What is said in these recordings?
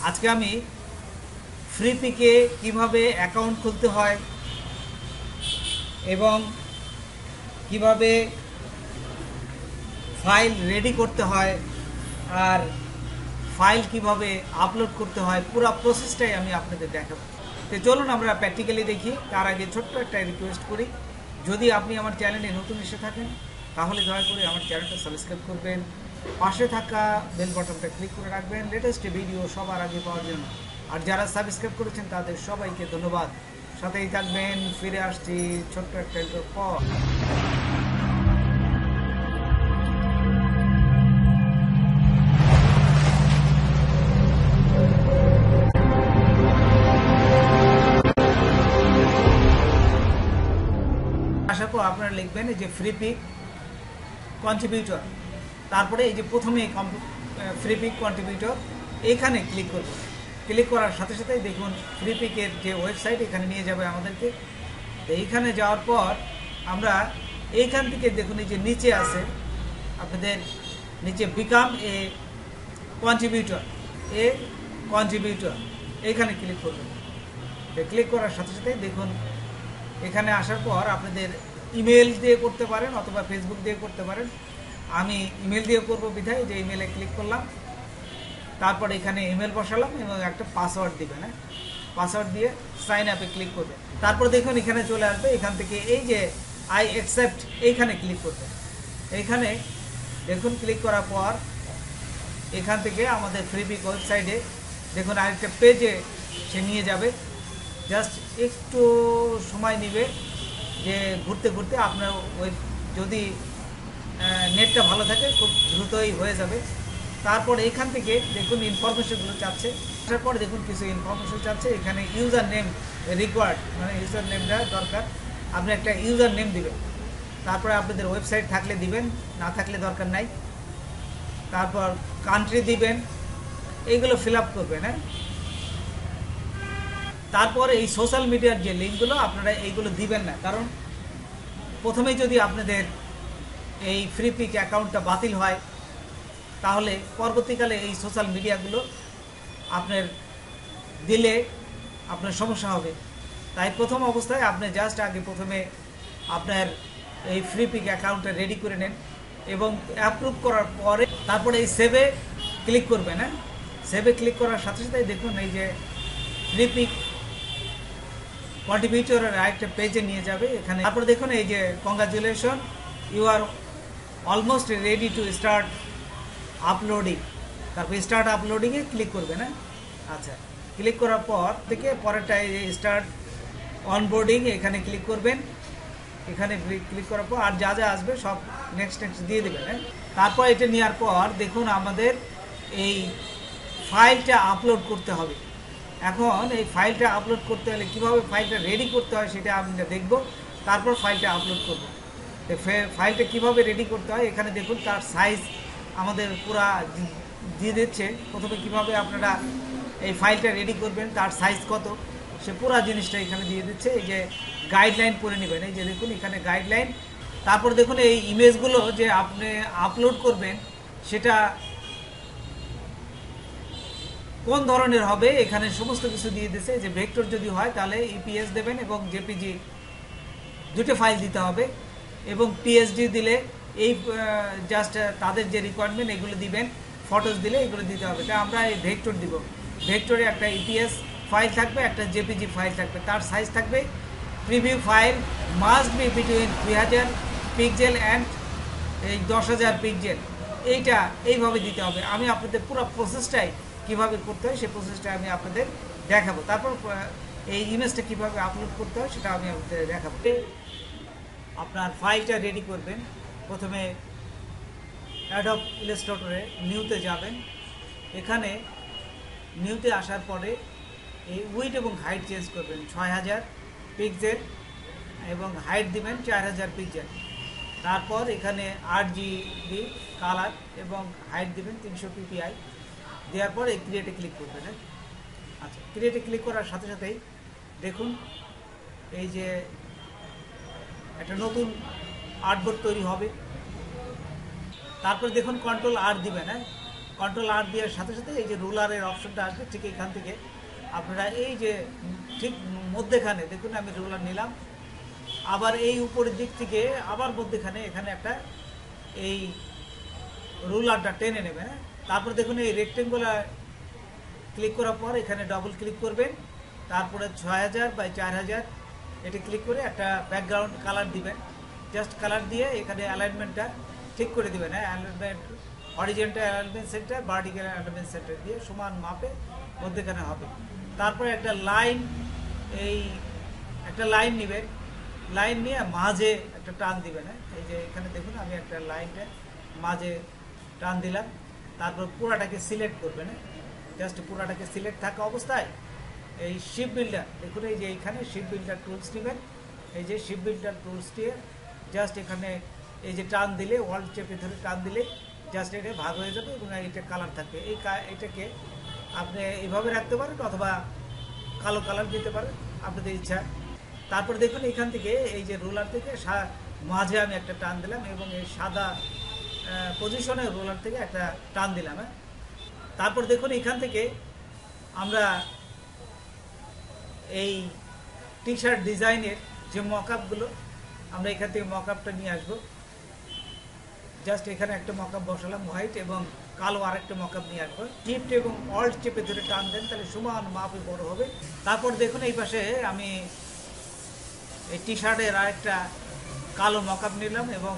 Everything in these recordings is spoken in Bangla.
আজকে আমি ফ্রিপিকে কিভাবে অ্যাকাউন্ট খুলতে হয় এবং কিভাবে ফাইল রেডি করতে হয় আর ফাইল কিভাবে আপলোড করতে হয় পুরো প্রসেসটাই আমি আপনাদের দেখাবো। তো চলুন আমরা প্র্যাকটিক্যালি দেখি। তার আগে ছোট্ট একটা রিকোয়েস্ট করি, যদি আপনি আমার চ্যানেলে নতুন এসে থাকেন তাহলে দয়া করে আমার চ্যানেলটা সাবস্ক্রাইব করবেন, পাশে থাকা বেল বাটনটা ক্লিক করে রাখবেন লেটেস্ট ভিডিও সবার আগে পাওয়ার জন্য। আর যারা সাবস্ক্রাইব করেছেন তাদের সবাইকে ধন্যবাদ। সাথেই থাকবেন, ফিরে আসছি ছোট্ট একটা ইন্ট্রোর পর। আসার পর আপনারা লিখবেন যে ফ্রিপিক কন্ট্রিবিউটর, তারপরে এই যে প্রথমে ফ্রিপিক কন্ট্রিবিউটর এইখানে ক্লিক করব। ক্লিক করার সাথে সাথেই দেখুন ফ্রিপিকের যে ওয়েবসাইট এখানে নিয়ে যাবে আমাদেরকে। তো এইখানে যাওয়ার পর আমরা এইখান থেকে দেখুন এই যে নিচে আছে আপনাদের নিচে বিকাম এ কন্ট্রিবিউটর এইখানে ক্লিক করবেন। ক্লিক করার সাথে সাথেই দেখুন এখানে আসার পর আপনাদের ইমেল দিয়ে করতে পারেন অথবা ফেসবুক দিয়ে করতে পারেন। আমি ইমেল দিয়ে করবো বিধায় যে ইমেলে ক্লিক করলাম, তারপর এখানে ইমেল বসালাম এবং একটা পাসওয়ার্ড দিবেন। পাসওয়ার্ড দিয়ে সাইন আপে ক্লিক করবে। তারপর দেখুন এখানে চলে আসবে, এখান থেকে এই যে আই অ্যাকসেপ্ট এইখানে ক্লিক করবে। এইখানে দেখুন ক্লিক করার পর এখান থেকে আমাদের ফ্রিপিক ওয়েবসাইটে দেখুন আরেকটা পেজে সে নিয়ে যাবে। জাস্ট একটু সময় নেবে, যে ঘুরতে ঘুরতে আপনার যদি নেটটা ভালো থাকে খুব দ্রুতই হয়ে যাবে। তারপর এইখান থেকে দেখুন ইনফরমেশনগুলো চাচ্ছে। তারপর দেখুন কিছু ইনফরমেশন চাচ্ছে। এখানে ইউজার নেম রিকোয়ার্ড, মানে ইউজার নেমটা দরকার। আপনি একটা ইউজার নেম দিবেন, তারপরে আপনাদের ওয়েবসাইট থাকলে দিবেন, না থাকলে দরকার নাই। তারপর কান্ট্রি দিবেন, এইগুলো ফিল আপ করবেন। তারপর এই সোশ্যাল মিডিয়ার যে লিঙ্কগুলো আপনারা এইগুলো দিবেন না, কারণ প্রথমেই যদি আপনাদের এই ফ্রিপিক অ্যাকাউন্টটা বাতিল হয় তাহলে পরবর্তীকালে এই সোশ্যাল মিডিয়াগুলো আপনার দিলে আপনার সমস্যা হবে। তাই প্রথম অবস্থায় আপনি জাস্ট আগে প্রথমে আপনার এই ফ্রিপিক অ্যাকাউন্টটা রেডি করে নেন এবং অ্যাপ্রুভ করার পরে তারপরে এই সেভে ক্লিক করবেন। সেভে ক্লিক করার সাথে সাথে দেখুন এই যে ফ্রিপিক কন্ট্রিবিউটরের আরেকটা পেজে নিয়ে যাবে এখানে। তারপরে দেখুন এই যে congratulation, you are almost ready to start uploading. তারপর স্টার্ট আপলোডিংয়ে ক্লিক করবেন। আচ্ছা, ক্লিক করার পর থেকে পরেরটা এই যে স্টার্ট অনবোর্ডিং এখানে ক্লিক করবেন। এখানে ক্লিক করার পর আর যা যা আসবে সব নেক্সট দিয়ে দেবেন। তারপর এটা নেওয়ার পর দেখুন আমাদের এই ফাইলটা আপলোড করতে হবে। এখন এই ফাইলটা আপলোড করতে হলে কীভাবে ফাইলটা রেডি করতে হয় সেটা আমরা দেখব। তারপর ফাইলটা আপলোড করব। ফাইলটা কিভাবে রেডি করতে হয় এখানে দেখুন তার সাইজ আমাদের পুরা দিয়ে দিচ্ছে। প্রথমে কিভাবে আপনারা এই ফাইলটা রেডি করবেন, তার সাইজ কত, সে পুরা জিনিসটা এখানে দিয়ে দিচ্ছে। এই যে গাইডলাইন করে নেবেন, এই যে দেখুন এখানে গাইডলাইন। তারপর দেখুন এই ইমেজগুলো যে আপনি আপলোড করবেন সেটা কোন ধরনের হবে এখানে সমস্ত কিছু দিয়ে দিচ্ছে। যে ভেক্টর যদি হয় তাহলে ইপিএস দেবেন এবং জেপিজি দুটো ফাইল দিতে হবে, এবং পিএসডি দিলে এই জাস্ট তাদের যে রিকোয়ারমেন্ট এগুলো দিবেন, ফটোস দিলে এগুলো দিতে হবে। তা আমরা এই ভেক্টর দিব। ভেক্টরে একটা ইপিএস ফাইল থাকবে, একটা জেপিজি ফাইল থাকবে, তার সাইজ থাকবে। Preview file must be between 2000 pixel and এই 10,000 পিক্সেল। এইভাবে দিতে হবে। আমি আপনাদের পুরো প্রসেসটাই কীভাবে করতে হয় সেই প্রসেসটা আমি আপনাদের দেখাবো। তারপর এই ইমেজটা কীভাবে আপলোড করতে হয় সেটা আমি আপনাদের দেখাবো। আপনার ফাইলটা রেডি করবেন। প্রথমে অ্যাডোব ইলাস্ট্রেটরে নিউতে যাবেন। এখানে নিউতে আসার পরে এই উইডথ এবং হাইট চেঞ্জ করবেন 6000 পিক্সেল এবং হাইট দিবেন 4000 পিক্সেল। তারপর এখানে RGB কালার এবং হাইট দিবেন 300 ppi। দেওয়ার পর এই ক্রিয়েটে ক্লিক করবেন। আচ্ছা, ক্রিয়েটে ক্লিক করার সাথে সাথেই দেখুন এই যে একটা নতুন আর্টবোর্ড তৈরি হবে। তারপর দেখুন কন্ট্রোল R দিবেন। কন্ট্রোল আর দেওয়ার সাথে সাথে এই যে রুলারের অপশনটা আসবে, ঠিক এখান থেকে আপনারা এই যে ঠিক মধ্যেখানে দেখুন আমি রুলার নিলাম, আবার এই উপরের দিক থেকে আবার মধ্যেখানে এখানে একটা এই রুলারটা টেনে নেবেন। তারপর দেখুন এই রেক্টেঙ্গুলার ক্লিক করার পর এখানে ডবল ক্লিক করবেন, তারপরে 6000 বাই 4000 এটি ক্লিক করে একটা ব্যাকগ্রাউন্ড কালার দিবেন। জাস্ট কালার দিয়ে এখানে অ্যালাইনমেন্টটা ঠিক করে দিবেন। Alignment horizontal alignment centre, vertical alignment centre দিয়ে সমান মাপে মধ্যেখানে হবে। তারপরে একটা লাইন, এই একটা লাইন নেবেন, লাইন নিয়ে মাঝে একটা টান দিবেন। এই যে এখানে দেখুন আমি একটা লাইনটা মাঝে টান দিলাম, তারপর পুরাটাকে সিলেক্ট করবেন। জাস্ট পুরাটাকে সিলেক্ট থাকা অবস্থায় এই শিপ বিল্ডার দেখুন, এই যে এইখানে শিপ বিল্ডার টুলস নেবেন। এই যে শিপ বিল্ডার টুলস দিয়ে জাস্ট এখানে এই যে টান দিলে, ওয়ার্ল্ড চেপে ধরে টান দিলে জাস্ট এটা ভাগ হয়ে যাবে এবং এটা কালার থাকবে। এটাকে আপনি এইভাবে রাখতে পারেন অথবা কালো কালার দিতে পারেন আপনাদের ইচ্ছা। তারপর দেখুন এখান থেকে এই যে রোলার থেকে মাঝে আমি একটা টান দিলাম এবং এই সাদা পজিশনে রোলার থেকে একটা টান দিলাম। তারপর দেখুন এখান থেকে আমরা এই টি শার্ট ডিজাইনের যে মকআপগুলো আমরা এখান থেকে মকআপটা নিয়ে আসবো। জাস্ট এখানে একটা মকআপ বসালাম হোয়াইট এবং কালো আরেকটা মকআপ নিয়ে আসবো। শিফট এবং অল্ট চেপে ধরে টান দেন, তাহলে সমান মাপে বড় হবে। তারপর দেখুন এই পাশে আমি এই টি শার্টের আরেকটা কালো মকআপ নিলাম এবং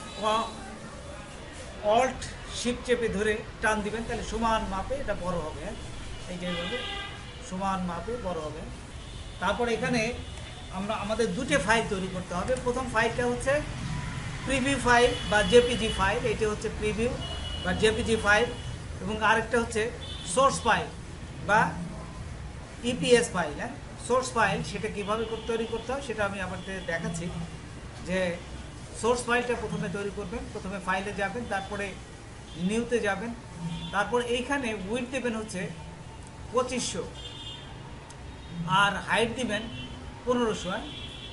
অল্ট শিফট চেপে ধরে টান দিবেন, তাহলে সমান মাপে এটা বড় হবে। এই যে এইভাবে সমান মাপে বড় হবে। তারপর এখানে আমাদের দুটো ফাইল তৈরি করতে হবে। প্রথম ফাইলটা হচ্ছে প্রিভিউ ফাইল বা জেপিজি ফাইল, এটি হচ্ছে প্রিভিউ বা জেপিজি ফাইল, এবং আরেকটা হচ্ছে সোর্স ফাইল বা ইপিএস ফাইল। সোর্স ফাইল সেটা কীভাবে তৈরি করতে হয় সেটা আমি আপনাদের দেখাচ্ছি। যে সোর্স ফাইলটা প্রথমে তৈরি করবেন, প্রথমে ফাইলে যাবেন, তারপরে নিউতে যাবেন, তারপর এইখানে উইডথ দেবেন হচ্ছে 2500 আর হাইট দিবেন 1500।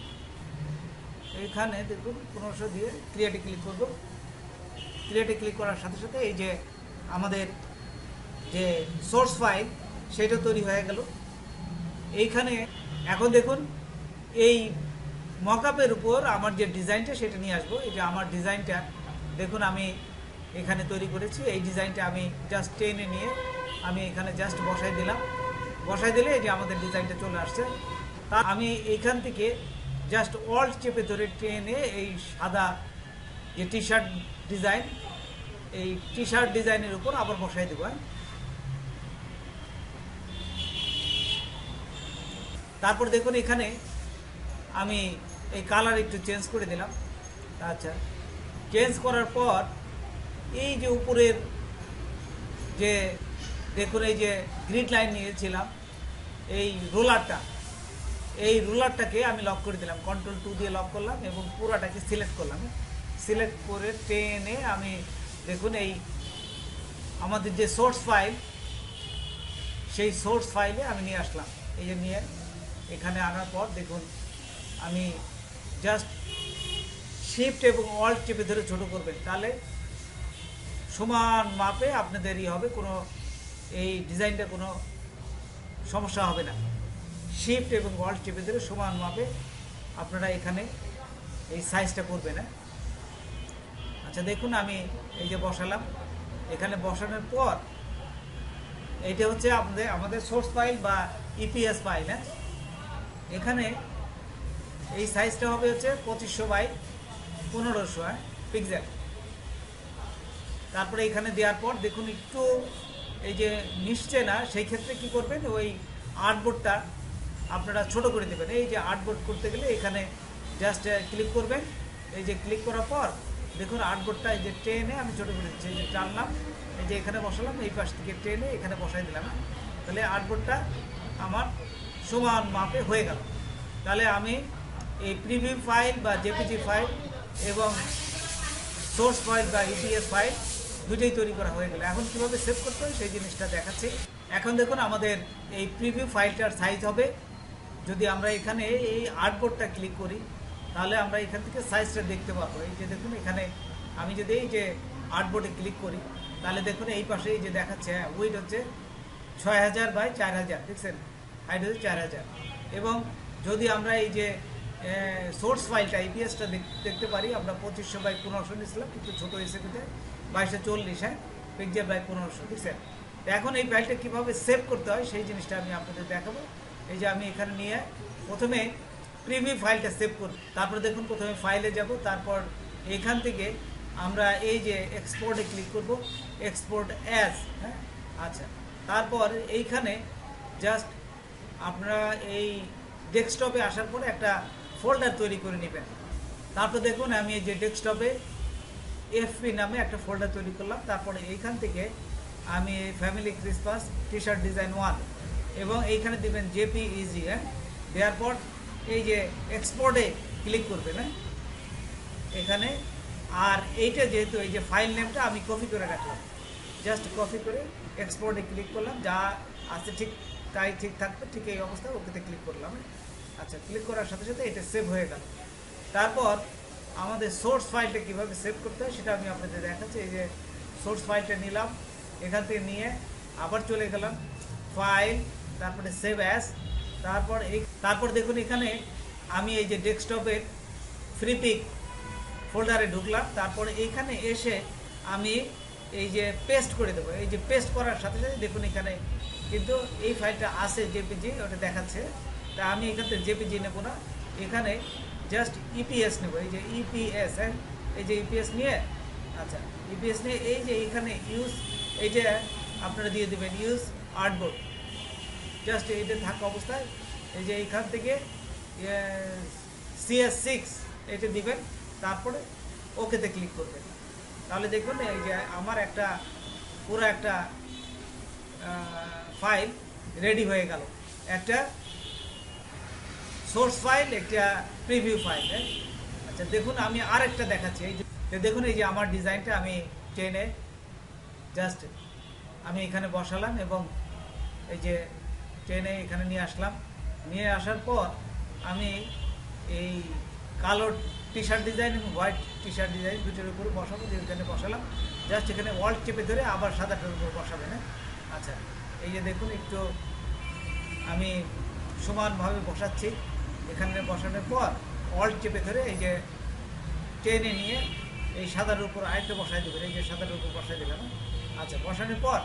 এইখানে দেখুন 1500 দিয়ে ক্রিয়েটে ক্লিক করব। ক্রিয়েটে ক্লিক করার সাথে সাথে এই যে আমাদের যে সোর্স ফাইল সেটা তৈরি হয়ে গেল। এইখানে এখন দেখুন এই মকআপের উপর আমার যে ডিজাইনটা সেটা নিয়ে আসবো। এই যে আমার ডিজাইনটা দেখুন আমি এখানে তৈরি করেছি। এই ডিজাইনটা আমি জাস্ট টেনে নিয়ে আমি এখানে জাস্ট বসাই দিলাম। বসাই দিলে এই যে আমাদের ডিজাইনটা চলে আসছে। তা আমি এইখান থেকে জাস্ট অল্ট চেপে ধরে টেনে এই সাদা যে টি শার্ট ডিজাইন, এই টি শার্ট ডিজাইনের উপর আবার বসাই দেবো। তারপর দেখুন এখানে আমি এই কালার একটু চেঞ্জ করে দিলাম। আচ্ছা, চেঞ্জ করার পর এই যে উপরের যে দেখুন এই যে গ্রিড লাইন নিয়েছিলাম, এই রোলারটাকে আমি লক করে দিলাম, কন্ট্রোল 2 দিয়ে লক করলাম এবং পুরাটাকে সিলেক্ট করলাম। সিলেক্ট করে টেনে আমি দেখুন এই আমাদের যে সোর্স ফাইল সেই সোর্স ফাইলে আমি নিয়ে আসলাম। এই যে নিয়ে এখানে আনার পর দেখুন আমি জাস্ট শিফট এবং অল্ট চেপে ধরে ছোটো করবেন, তাহলে সমান মাপে আপনাদেরই হবে, কোনো এই ডিজাইনটা কোনো সমস্যা হবে না। শিফট এবং অল্ট চেপে ধরে সমান মাপে আপনারা এখানে এই সাইজটা করবেন। আচ্ছা দেখুন আমি এই যে বসালাম, এখানে বসানোর পর এইটা হচ্ছে আমাদের সোর্স ফাইল বা ইপিএস ফাইল। এখানে এই সাইজটা হবে হচ্ছে 2500 বাই 1500 পিক্সেল। তারপরে এখানে দেওয়ার পর দেখুন একটু এই যে মিশছে না, সেই ক্ষেত্রে কি করবেন, ওই আর্টবোর্ডটা আপনারা ছোট করে দেবেন। এই যে আর্টবোর্ড করতে গেলে এখানে জাস্ট ক্লিক করবেন। এই যে ক্লিক করার পর দেখুন আর্টবোর্ডটা এই যে টেনে আমি ছোটো করে দিচ্ছি। এই যে টানলাম, এই যে এখানে বসালাম, এই পাশ থেকে টেনে এখানে বসাই দিলাম। তাহলে আর্টবোর্ডটা আমার সমান মাপে হয়ে গেল। তাহলে আমি এই প্রিভিউ ফাইল বা জেপিজি ফাইল এবং সোর্স ফাইল বা ইপিএস ফাইল দুটোই তৈরি করা হয়ে গেল। এখন কীভাবে সেভ করতে হয় সেই জিনিসটা দেখাচ্ছি। এখন দেখুন আমাদের এই প্রিভিউ ফাইলটার সাইজ হবে, যদি আমরা এখানে এই আর্টবোর্ডটা ক্লিক করি তাহলে আমরা এখান থেকে সাইজটা দেখতে পাবো। এই যে দেখুন এখানে আমি যদি এই যে আর্টবোর্ডে ক্লিক করি তাহলে দেখুন এই পাশে এই যে দেখাচ্ছে উইড হচ্ছে 6000 বাই 4000, দেখছেন হাইট হচ্ছে 4000। এবং যদি আমরা এই যে সোর্স ফাইলটা ইপিএসটা দেখতে পারি, আমরা 2500 বাই 1500 নিয়েছিলাম, কিন্তু ছোটো এসএপিতে 2240, হ্যাঁ পিক্সেল বাই 1500, দেখছেন। তো এখন এই ফাইলটা কীভাবে সেভ করতে হয় সেই জিনিসটা আমি আপনাদের দেখাবো। এই যে আমি এখানে নিয়ে প্রথমে প্রিভিউ ফাইলটা সেভ করব, তারপর দেখুন প্রথমে ফাইলে যাব, তারপর এখান থেকে আমরা এই যে এক্সপোর্টে ক্লিক করব, এক্সপোর্ট অ্যাজ, হ্যাঁ আচ্ছা। তারপর এইখানে জাস্ট আপনারা এই ডেস্কটপে আসার পরে একটা ফোল্ডার তৈরি করে নেবেন। তারপর দেখুন আমি এই যে ডেস্কটপে এফপি নামে একটা ফোল্ডার তৈরি করলাম। তারপরে এইখান থেকে আমি family Christmas T shirt design 1 এবং এইখানে দিবেন জেপিইজি, হ্যাঁ দেওয়ার পর এই যে এক্সপোর্টে ক্লিক করবেন, হ্যাঁ এখানে। আর এইটা যেহেতু এই যে ফাইল নেমটা আমি কপি করে রাখলাম, জাস্ট কপি করে এক্সপোর্টে ক্লিক করলাম, যা আছে ঠিক তাই ঠিক থাকবে, ঠিক এই অবস্থায় ওকেতে ক্লিক করলাম। আচ্ছা, ক্লিক করার সাথে সাথে এটা সেভ হয়ে গেল। তারপর আমাদের সোর্স ফাইলটা কীভাবে সেভ করতে হয় সেটা আমি আপনাদের দেখাচ্ছি। এই যে সোর্স ফাইলটা নিলাম, এখান থেকে নিয়ে আবার চলে গেলাম ফাইল, তারপরে সেভ অ্যাজ, তারপর দেখুন এখানে আমি এই যে ডেস্কটপের ফ্রিপিক ফোল্ডারে ঢুকলাম। তারপরে এইখানে এসে আমি এই যে পেস্ট করে দেবো। এই যে পেস্ট করার সাথে সাথে দেখুন এখানে কিন্তু এই ফাইলটা আছে জেপিজি, ওটা দেখাচ্ছে। তা আমি এখান থেকে জেপিজি নেবো না, এখানে জাস্ট ইপিএস নেব। এই যে ইপিএস, হ্যাঁ এই যে ইপিএস নিয়ে, আচ্ছা ইপিএস নিয়ে এই যে এখানে ইউজ, এইটা আপনারা দিয়ে দেবেন ইউজ আর্টবোর্ড, জাস্ট এইটা থাকা অবস্থায় এই যে এইখান থেকে CS6 এটা দিবেন, তারপরে ওকেতে ক্লিক করবেন। তাহলে দেখুন এই যে আমার একটা পুরো একটা ফাইল রেডি হয়ে গেল, একটা সোর্স ফাইল, একটা প্রিভিউ ফাইল। আচ্ছা দেখুন আমি আরেকটা দেখাচ্ছি। এই যে দেখুন এই যে আমার ডিজাইনটা আমি টেনে জাস্ট আমি এখানে বসালাম এবং এই যে টেনে এখানে নিয়ে আসলাম। নিয়ে আসার পর আমি এই কালো টি শার্ট ডিজাইন এবং হোয়াইট টি শার্ট ডিজাইন দুটোর উপরে বসাবো, যে এখানে বসালাম, জাস্ট এখানে ওয়াল্ট চেপে ধরে আবার সাদাটার উপর বসাবেন। আচ্ছা এই যে দেখুন একটু আমি সমানভাবে বসাচ্ছি। এখানে বসানোর পর ওয়াল্ট চেপে ধরে এই যে টেনে নিয়ে এই সাদার উপর আরেকটা বসাই দেবেন। এই যে সাদার উপর বসাই দিলাম। আচ্ছা বসানোর পর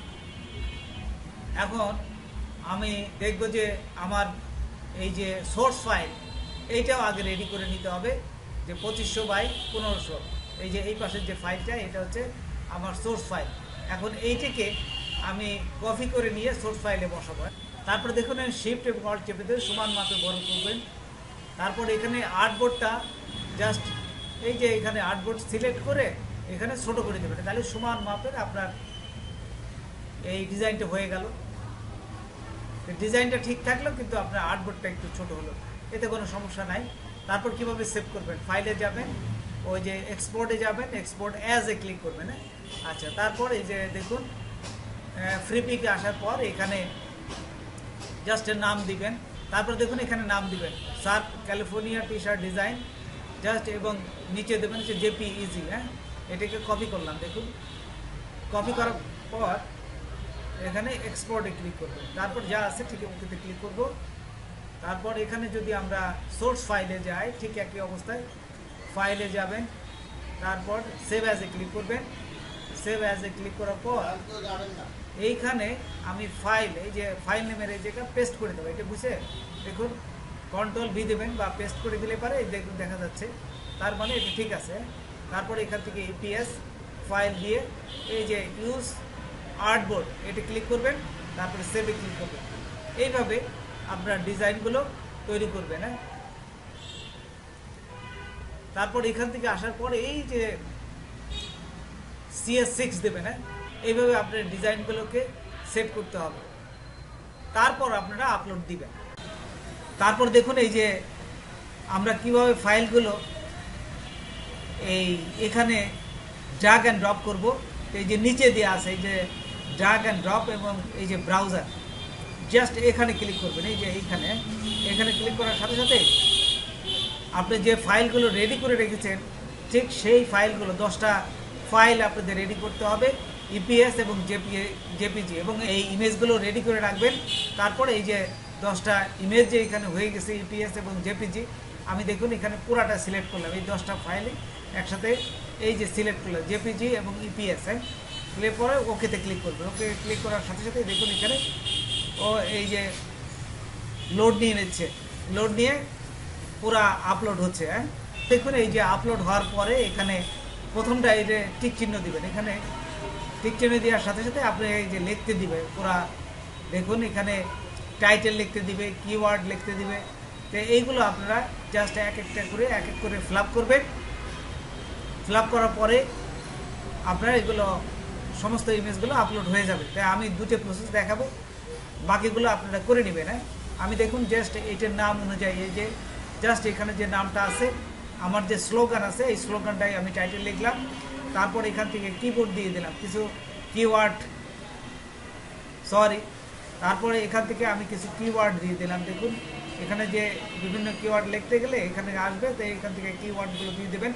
এখন আমি দেখব যে আমার এই যে সোর্স ফাইল এইটাও আগে রেডি করে নিতে হবে, যে 2500 বাই 1500, এই যে এই পাশের যে ফাইলটা এটা হচ্ছে আমার সোর্স ফাইল। এখন এইটাকে আমি কপি করে নিয়ে সোর্স ফাইলে বসাবো। তারপর দেখুন শিফট এবং অল্ট চেপে ধরে সমান মাপে বড় করবেন। তারপর এখানে আর্টবোর্ডটা জাস্ট এই যে এখানে আর্টবোর্ড সিলেক্ট করে এখানে ছোট করে দেবেন, তাহলে সমান মাপের আপনার এই ডিজাইনটা হয়ে গেল। ডিজাইনটা ঠিক থাকলো কিন্তু আপনার আর্টবোর্ডটা একটু ছোট হলো, এতে কোনো সমস্যা নাই। তারপর কিভাবে সেভ করবেন, ফাইলে যাবেন, ওই যে এক্সপোর্টে যাবেন, এক্সপোর্ট অ্যাজে ক্লিক করবেন। আচ্ছা তারপর এই যে দেখুন ফ্রিপিকে আসার পর এখানে জাস্ট নাম দিবেন। তারপর দেখুন এখানে নাম দিবেন shark California T shirt design just, এবং নিচে দেবেন হচ্ছে জেপিইজি। হ্যাঁ এটাকে কপি করলাম, দেখুন কপি করার পর এখানে এক্সপোর্টে ক্লিক করবেন। তারপর যা আছে ঠিক ওকেতে ক্লিক করব। তারপর এখানে যদি আমরা সোর্স ফাইলে যাই, ঠিক একই অবস্থায় ফাইলে যাবেন, তারপর সেভ অ্যাজে ক্লিক করবেন। সেভ অ্যাজে ক্লিক করার পর এইখানে আমি ফাইল, এই যে ফাইল নেমের এই জায়গা পেস্ট করে দেবো। এটা বুঝে দেখুন কন্ট্রোল ভি দেবেন বা পেস্ট করে দিলে পারে দেখুন দেখা যাচ্ছে, তার মানে এটা ঠিক আছে। তারপর এখান থেকে ইপিএস ফাইল দিয়ে এই যে ইউজ আর্টবোর্ড এটা ক্লিক করবেন, তারপরে সেভে ক্লিক করবেন। এইভাবে আপনার ডিজাইনগুলো তৈরি করবেন। হ্যাঁ তারপর এখান থেকে আসার পরে এই যে CS6 দেবেন। হ্যাঁ এইভাবে আপনার ডিজাইনগুলোকে সেট করতে হবে, তারপর আপনারা আপলোড দিবেন। তারপর দেখুন এই যে আমরা কিভাবে ফাইলগুলো এই এখানে ড্র্যাগ অ্যান্ড ড্রপ করব। এই যে নিচে দেওয়া আছে এই যে ড্র্যাগ অ্যান্ড ড্রপ এবং এই যে ব্রাউজার, জাস্ট এখানে ক্লিক করবেন। এই যে এখানে ক্লিক করার সাথে সাথে আপনি যে ফাইলগুলো রেডি করে রেখেছেন ঠিক সেই ফাইলগুলো 10টা ফাইল আপনাদের রেডি করতে হবে। ইপিএস এবং জেপিজি, এবং এই ইমেজগুলো রেডি করে রাখবেন। তারপর এই যে 10টা ইমেজ যে এখানে হয়ে গেছে ইপিএস এবং জেপিজি, আমি দেখুন এখানে পুরাটা সিলেক্ট করলাম, এই 10টা ফাইলে একসাথে এই যে সিলেক্ট করলাম জেপিজি এবং ইপিএস। ক্লিক করে ওকেতে ক্লিক করবেন। ওকে ক্লিক করার সাথে সাথে দেখুন এখানে ও এই যে লোড নিয়ে নিচ্ছে, লোড নিয়ে পুরা আপলোড হচ্ছে। দেখুন এই যে আপলোড হওয়ার পরে এখানে প্রথমটা এই যে টিক চিহ্ন দিবেন, এখানে টিক চিহ্ন দেওয়ার সাথে সাথে আপনি এই যে লিখতে দিবে পুরা, দেখুন এখানে টাইটেল লিখতে দিবে, কিওয়ার্ড লিখতে দিবে। তো এইগুলো আপনারা জাস্ট এক এক করে ফিল আপ করবেন। ফিল আপ করার পরে আপনারা এগুলো সমস্ত ইমেজগুলো আপলোড হয়ে যাবে। তাই আমি দুটো প্রসেস দেখাবো, বাকিগুলো আপনারা করে নেবেন। আমি দেখুন জাস্ট এইটার নাম অনুযায়ী এই যে জাস্ট এখানে যে নামটা আছে, আমার যে স্লোগান আছে এই স্লোগানটাই আমি টাইটেল লিখলাম। তারপর এখান থেকে কিবোর্ড দিয়ে দিলাম কিছু কিওয়ার্ড, তারপরে এখান থেকে আমি কিছু কিওয়ার্ড দিয়ে দিলাম। দেখুন এখানে যে বিভিন্ন কিওয়ার্ড লিখতে গেলে এখানে আসবে, তো এখান থেকে কিওয়ার্ডগুলো দিয়ে দেবেন।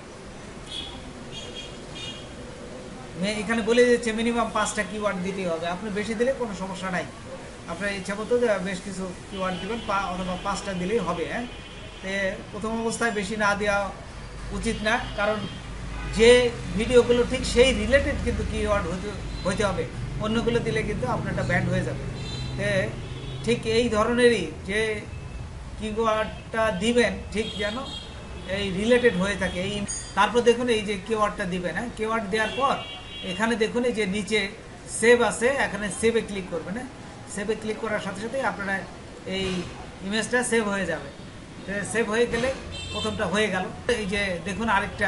এখানে বলে দিচ্ছে মিনিমাম 5টা কিওয়ার্ড দিতেই হবে, আপনি বেশি দিলে কোনো সমস্যা নাই, আপনার ইচ্ছা মতো বেশ কিছু কিওয়ার্ড দেবেন, অথবা 5টা দিলেই হবে। তো প্রথম অবস্থায় বেশি না দেওয়া উচিত না, কারণ যে ভিডিওগুলো ঠিক সেই রিলেটেড কিন্তু কিওয়ার্ড হইতে হবে, অন্যগুলো দিলে কিন্তু আপনারটা ব্যান্ড হয়ে যাবে। তো ঠিক এই ধরনেরই যে কিওয়ার্ডটা দিবেন ঠিক যেন এই রিলেটেড হয়ে থাকে। এই তারপর দেখুন এই যে কিওয়ার্ডটা দিবেন, কিওয়ার্ড দেওয়ার পর এখানে দেখুন এই যে নিচে সেভ আছে, এখানে সেভে ক্লিক করবেন। সেভে ক্লিক করার সাথে সাথে আপনারা এই ইমেজটা সেভ হয়ে যাবে। সেভ হয়ে গেলে প্রথমটা হয়ে গেল। এই যে দেখুন আরেকটা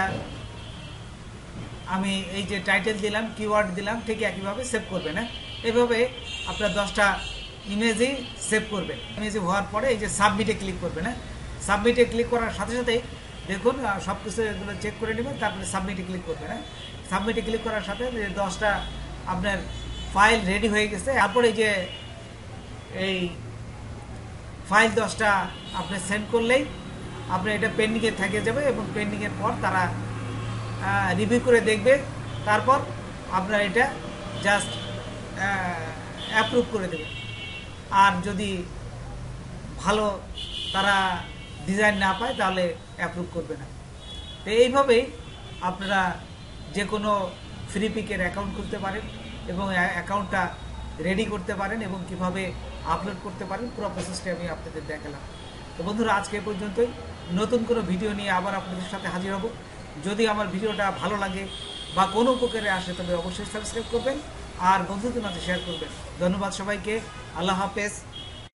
আমি এই যে টাইটেল দিলাম, কিওয়ার্ড দিলাম, ঠিক একইভাবে সেভ করবেন। এইভাবে আপনার 10টা ইমেজই সেভ করবেন। ইমেজ হওয়ার পরে এই যে সাবমিটে ক্লিক করবেন। সাবমিটে ক্লিক করার সাথে সাথেই দেখুন সব কিছু এগুলো চেক করে নেবেন, তারপরে সাবমিটে ক্লিক করবেন। সাবমিটে ক্লিক করার সাথে 10টা আপনার ফাইল রেডি হয়ে গেছে। তারপরে এই যে এই ফাইল 10টা আপনি সেন্ড করলেই আপনার এটা পেন্ডিংয়ে থেকে যাবে, এবং পেন্ডিংয়ের পর তারা রিভিউ করে দেখবে, তারপর আপনার এটা জাস্ট অ্যাপ্রুভ করে দেবে। আর যদি ভালো তারা ডিজাইন না পায় তাহলে অ্যাপ্রুভ করবে না। তো এইভাবেই আপনারা যে কোনো ফ্রি পিকের অ্যাকাউন্ট খুলতে পারেন এবং অ্যাকাউন্টটা রেডি করতে পারেন, এবং কিভাবে আপলোড করতে পারেন পুরো প্রসেসটা আমি আপনাদের দেখালাম। তো বন্ধুরা আজকে পর্যন্তই, নতুন কোনো ভিডিও নিয়ে আবার আপনাদের সাথে হাজির হব। যদি আমার ভিডিওটা ভালো লাগে বা কোনো উপকারে আসে তবে অবশ্যই সাবস্ক্রাইব করবেন আর বন্ধুদের মাঝে শেয়ার করবেন। ধন্যবাদ সবাইকে, আল্লাহ হাফেজ।